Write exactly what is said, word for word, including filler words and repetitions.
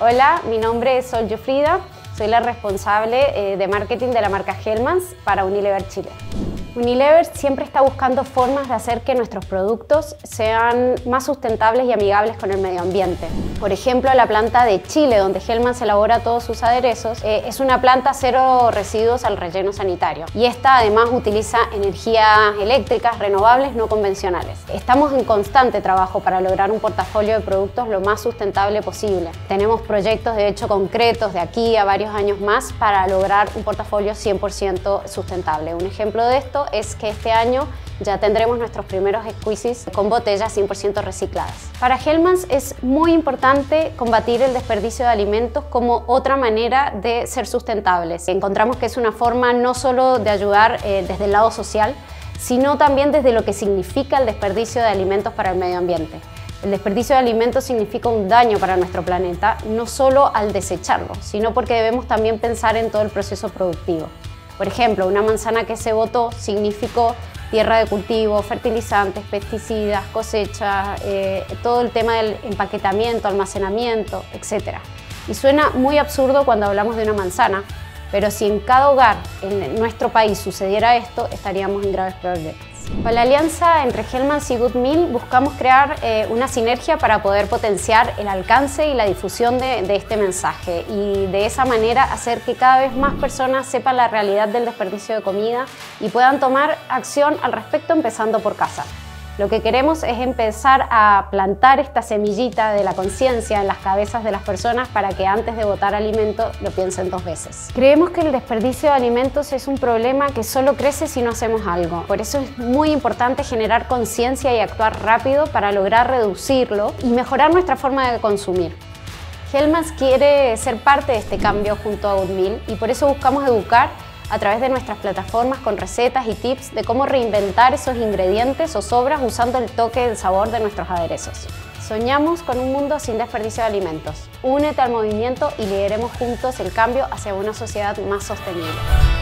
Hola, mi nombre es Sol Jufrida, soy la responsable de marketing de la marca Hellmann's para Unilever Chile. Unilever siempre está buscando formas de hacer que nuestros productos sean más sustentables y amigables con el medio ambiente. Por ejemplo, la planta de Chile, donde Hellmann's elabora todos sus aderezos, eh, es una planta cero residuos al relleno sanitario. Y esta además utiliza energías eléctricas renovables no convencionales. Estamos en constante trabajo para lograr un portafolio de productos lo más sustentable posible. Tenemos proyectos de hecho concretos de aquí a varios años más para lograr un portafolio cien por ciento sustentable. Un ejemplo de esto es que este año ya tendremos nuestros primeros squeezies con botellas cien por ciento recicladas. Para Hellmann's es muy importante combatir el desperdicio de alimentos como otra manera de ser sustentables. Encontramos que es una forma no solo de ayudar eh, desde el lado social, sino también desde lo que significa el desperdicio de alimentos para el medio ambiente. El desperdicio de alimentos significa un daño para nuestro planeta, no solo al desecharlo, sino porque debemos también pensar en todo el proceso productivo. Por ejemplo, una manzana que se botó significó tierra de cultivo, fertilizantes, pesticidas, cosecha, eh, todo el tema del empaquetamiento, almacenamiento, etcétera. Y suena muy absurdo cuando hablamos de una manzana, pero si en cada hogar en nuestro país sucediera esto, estaríamos en graves problemas. Con la alianza entre Hellmann's y Good Meal buscamos crear eh, una sinergia para poder potenciar el alcance y la difusión de, de este mensaje y de esa manera hacer que cada vez más personas sepan la realidad del desperdicio de comida y puedan tomar acción al respecto empezando por casa. Lo que queremos es empezar a plantar esta semillita de la conciencia en las cabezas de las personas para que antes de botar alimento lo piensen dos veces. Creemos que el desperdicio de alimentos es un problema que solo crece si no hacemos algo. Por eso es muy importante generar conciencia y actuar rápido para lograr reducirlo y mejorar nuestra forma de consumir. Hellmann's quiere ser parte de este cambio junto a Good Meal y por eso buscamos educar a través de nuestras plataformas con recetas y tips de cómo reinventar esos ingredientes o sobras usando el toque del sabor de nuestros aderezos. Soñamos con un mundo sin desperdicio de alimentos. Únete al movimiento y lideremos juntos el cambio hacia una sociedad más sostenible.